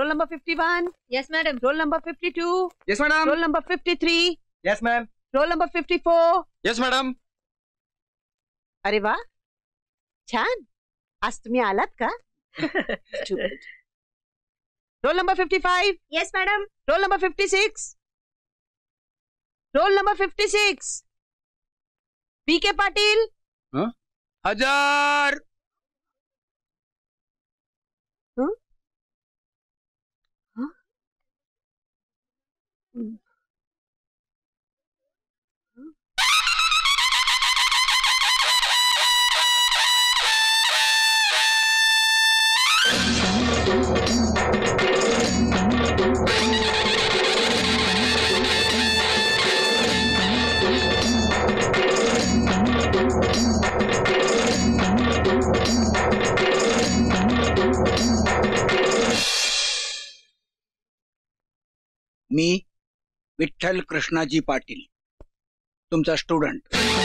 Roll number 51. Yes, madam. Roll number 52. Yes, madam. Roll number 53. Yes, ma'am. Roll number 54. Yes, madam. अरे वा, छान. आज तुम्ही आलात का? Roll number 55. Yes, madam. Roll number 56. Roll number 56. B.K. Patil. हजार. मी विठ्ठल कृष्णाजी पाटील, तुमचा स्टुडंट.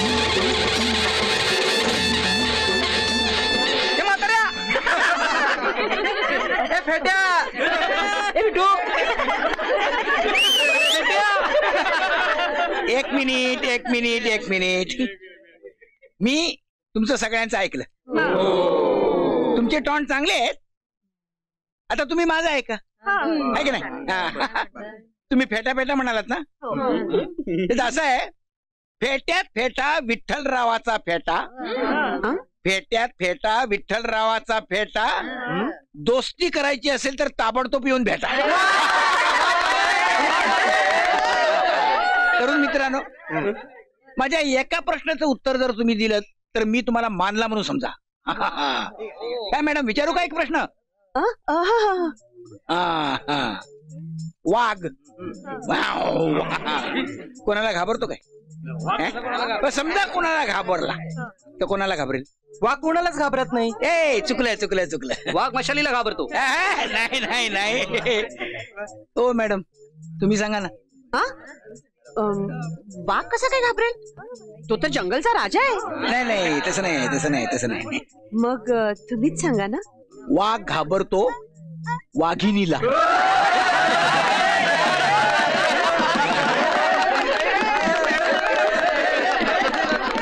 एक मिनिट. मी तुमचं सगळ्यांचं ऐकलं. तुमचे टॉन चांगले आहेत. आता तुम्ही माझं ऐका, आहे की नाही? तुम्ही फेटा फेटा म्हणालात ना? असं आहे, फेट्यात फेटा विठ्ठलरावाचा फेटा, फेट्यात फेटा विठ्ठलरावाचा फेटा, दोस्ती करायची असेल तर ताबडतोब येऊन भेटा. तरुण मित्रांनो, माझ्या एका प्रश्नाचं उत्तर जर तुम्ही दिलं तर मी तुम्हाला मानला म्हणून समजा. काय मॅडम, विचारू का एक प्रश्न? वाघ कोणाला घाबरतो काय? समजा कोणाला घाबरला तर कोणाला घाबरेल? वाघ कोणालाच घाबरत नाही. ए चुकलं. वाघ मशालीला घाबरतो. नाही. ओ मॅडम, तुम्ही सांगा ना. वाघ कसा काय घाबरेल? तो तर जंगलचा राजा आहे. नाही, तसं नाही. मग तुम्हीच सांगा ना. वाघ घाबरतो वाघिणीला.